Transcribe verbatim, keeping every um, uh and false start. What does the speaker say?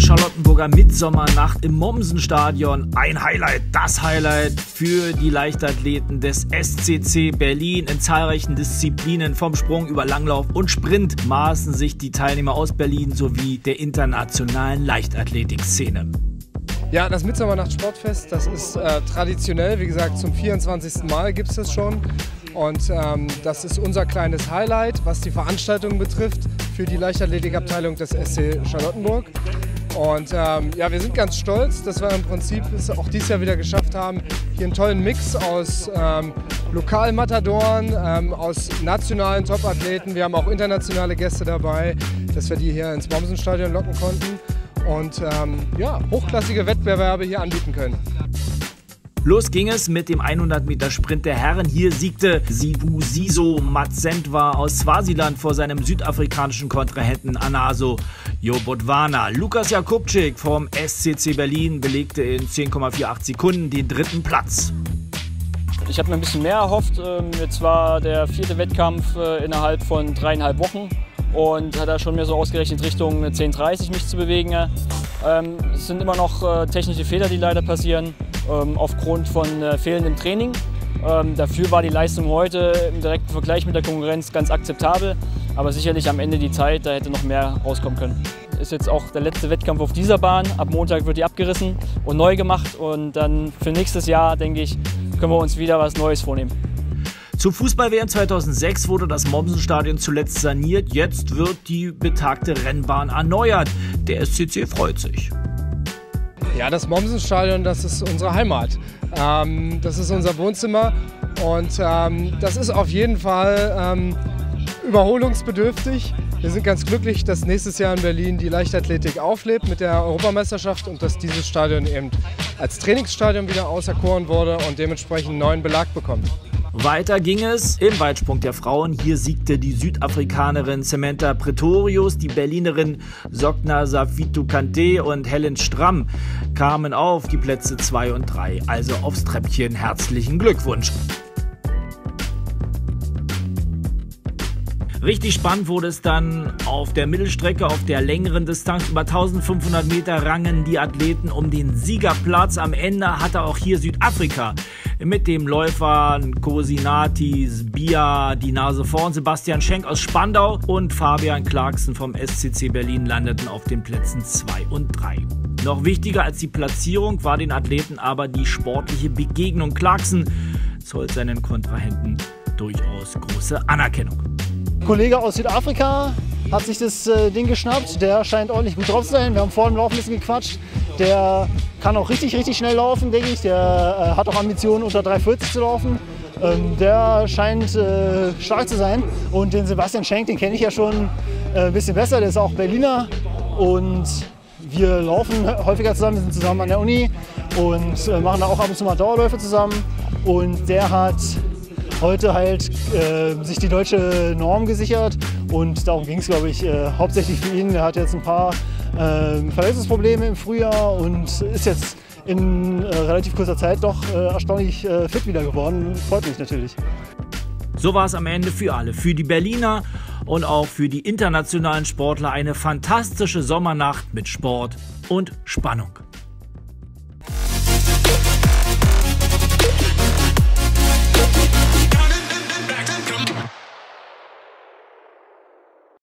Charlottenburger Mitsommernacht im Mommsenstadion. Ein Highlight, das Highlight für die Leichtathleten des S C C Berlin. In zahlreichen Disziplinen vom Sprung über Langlauf und Sprint maßen sich die Teilnehmer aus Berlin sowie der internationalen Leichtathletikszene. Ja, das Mitsommernacht-Sportfest, das ist äh, traditionell, wie gesagt, zum vierundzwanzigsten Mal gibt es das schon. Und ähm, das ist unser kleines Highlight, was die Veranstaltung betrifft, für die Leichtathletikabteilung des S C Charlottenburg. Und ähm, ja, wir sind ganz stolz, dass wir im Prinzip es auch dieses Jahr wieder geschafft haben, hier einen tollen Mix aus ähm, Lokalmatadoren, ähm, aus nationalen Topathleten. Wir haben auch internationale Gäste dabei, dass wir die hier ins Mommsenstadion locken konnten und ähm, ja, hochklassige Wettbewerbe hier anbieten können. Los ging es mit dem hundert Meter Sprint der Herren. Hier siegte Sibusiso Matsentwa aus Swasiland vor seinem südafrikanischen Kontrahenten Anaso Jobodwana. Lukas Jakubczyk vom S C C Berlin belegte in zehn Komma achtundvierzig Sekunden den dritten Platz. Ich habe mir ein bisschen mehr erhofft. Jetzt war der vierte Wettkampf innerhalb von dreieinhalb Wochen und hat da schon mir so ausgerechnet Richtung zehn dreißig mich zu bewegen. Es sind immer noch technische Fehler, die leider passieren, aufgrund von fehlendem Training. Dafür war die Leistung heute im direkten Vergleich mit der Konkurrenz ganz akzeptabel, aber sicherlich am Ende die Zeit, da hätte noch mehr rauskommen können. Ist jetzt auch der letzte Wettkampf auf dieser Bahn. Ab Montag wird die abgerissen und neu gemacht und dann für nächstes Jahr, denke ich, können wir uns wieder was Neues vornehmen. Zur Fußball-W M zweitausendsechs wurde das Mommsenstadion zuletzt saniert. Jetzt wird die betagte Rennbahn erneuert. Der S C C freut sich. Ja, das Mommsenstadion, das ist unsere Heimat. Ähm, das ist unser Wohnzimmer und ähm, das ist auf jeden Fall ähm, überholungsbedürftig. Wir sind ganz glücklich, dass nächstes Jahr in Berlin die Leichtathletik auflebt mit der Europameisterschaft und dass dieses Stadion eben als Trainingsstadion wieder auserkoren wurde und dementsprechend einen neuen Belag bekommt. Weiter ging es im Weitsprung der Frauen. Hier siegte die Südafrikanerin Samantha Pretorius. Die Berlinerin Sogna Safitu-Kante und Helen Stramm kamen auf die Plätze zwei und drei, also aufs Treppchen. Herzlichen Glückwunsch! Richtig spannend wurde es dann auf der Mittelstrecke. Auf der längeren Distanz über eintausendfünfhundert Meter rangen die Athleten um den Siegerplatz. Am Ende hatte auch hier Südafrika mit dem Läufer Nkosinatis Bia die Nase vorn. Sebastian Schenk aus Spandau und Fabian Clarkson vom S C C Berlin landeten auf den Plätzen zwei und drei. Noch wichtiger als die Platzierung war den Athleten aber die sportliche Begegnung. Clarkson zollt seinen Kontrahenten durchaus große Anerkennung. Ein Kollege aus Südafrika hat sich das äh, Ding geschnappt, der scheint ordentlich gut drauf zu sein. Wir haben vor dem Lauf ein bisschen gequatscht. Der kann auch richtig, richtig schnell laufen, denke ich. Der äh, hat auch Ambitionen, unter drei vierzig zu laufen. Ähm, der scheint äh, stark zu sein. Und den Sebastian Schenk, den kenne ich ja schon äh, ein bisschen besser. Der ist auch Berliner und wir laufen häufiger zusammen. Wir sind zusammen an der Uni und äh, machen da auch ab und zu mal Dauerläufe zusammen. Und der hat heute halt äh, sich die deutsche Norm gesichert und darum ging es, glaube ich, äh, hauptsächlich für ihn. Er hat jetzt ein paar äh, Verletzungsprobleme im Frühjahr und ist jetzt in äh, relativ kurzer Zeit doch äh, erstaunlich äh, fit wieder geworden. Freut mich natürlich. So war es am Ende für alle, für die Berliner und auch für die internationalen Sportler eine fantastische Sommernacht mit Sport und Spannung.